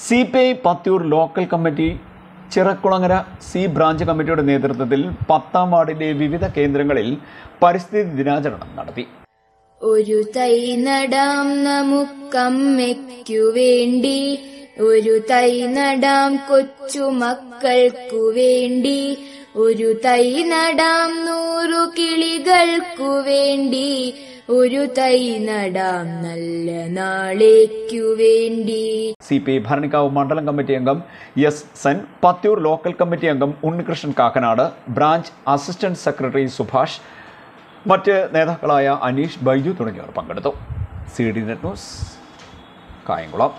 CPI Pathiyoor local committee Chirakkulangara C branch കമ്മിറ്റിയുടെ നേതൃത്വത്തിൽ 10ാം വാർഡിലെ വിവിധ കേന്ദ്രങ്ങളിൽ പരിസ്ഥിതി ദിനാചരണം നടത്തി. ഒരു തൈ നടാം നമുക്കമ്മയ്ക്കു വേണ്ടി, ഒരു തൈ നടാം കൊച്ചുമക്കൾക്കു വേണ്ടി, ഒരു തൈ നടാം 100 കിളികൾക്കു വേണ്ടി, ഒരു തൈ നടാം നല്ല നാളേക്കു വേണ്ടി. CPI ഭരണിക്കാവ് മണ്ഡലം കമ്മിറ്റി അംഗം S Sen, Pathiyoor local committee അംഗം Unnikrishnan Kakkanad, branch assistant secretary Subhash, മറ്റ് നേതാക്കളായ അനീഷ്, ബൈജു തുടങ്ങിയവർ പങ്കെടുത്തു. CD net news, Kayamkulam.